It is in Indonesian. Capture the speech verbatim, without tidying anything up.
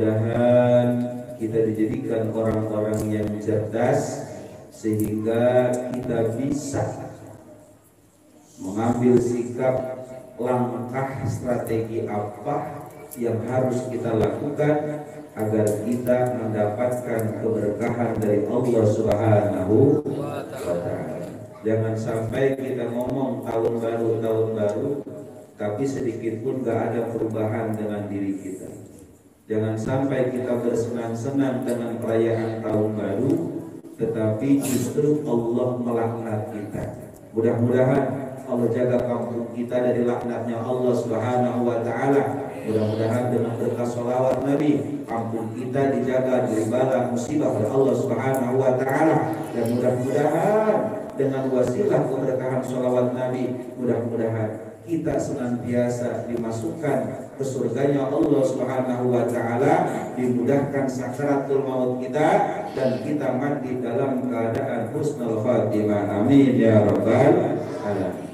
mudah-mudahan kita dijadikan orang-orang yang cerdas sehingga kita bisa mengambil sikap, langkah, strategi apa yang harus kita lakukan agar kita mendapatkan keberkahan dari Allah Subhanahu wa Ta'ala. Jangan sampai kita ngomong tahun baru tahun baru tapi sedikit pun gak ada perubahan dengan diri kita. Jangan sampai kita bersenang-senang dengan perayaan tahun baru tetapi justru Allah melaknat kita. Mudah-mudahan Allah jaga kampung kita dari laknatnya Allah Subhanahu wa Ta'ala. Mudah-mudahan dengan berkah sholawat Nabi kampung kita dijaga dari bala musibah oleh Allah Subhanahu wa Ta'ala. Dan mudah-mudahan dengan wasilah keberkahan sholawat Nabi, mudah-mudahan kita senantiasa dimasukkan ke surganya Allah Subhanahu wa Ta'ala, dimudahkan sakaratul maut kita, dan kita mati dalam keadaan husnul khatimah. Amin ya rabbal alamin.